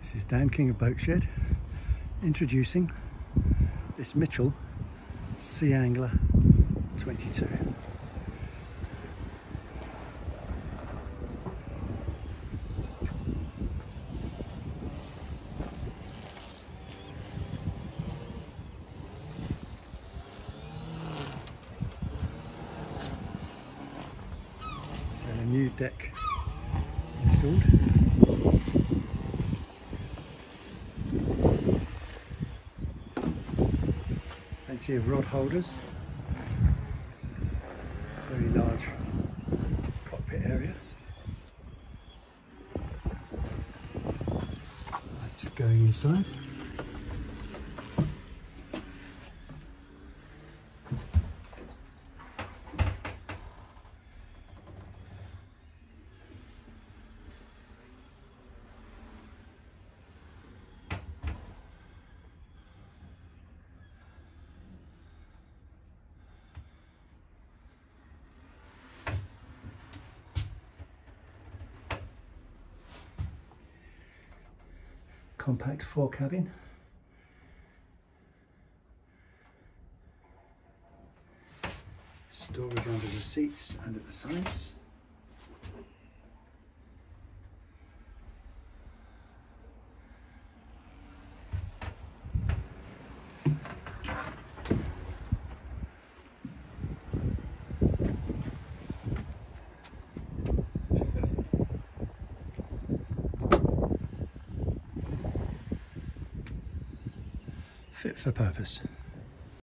This is Dan King of Boatshed introducing this Mitchell Sea Angler 22. So a new deck installed. Plenty of rod holders, very large cockpit area. Right, going inside. Compact fore cabin. Storage under the seats and at the sides. Fit for purpose.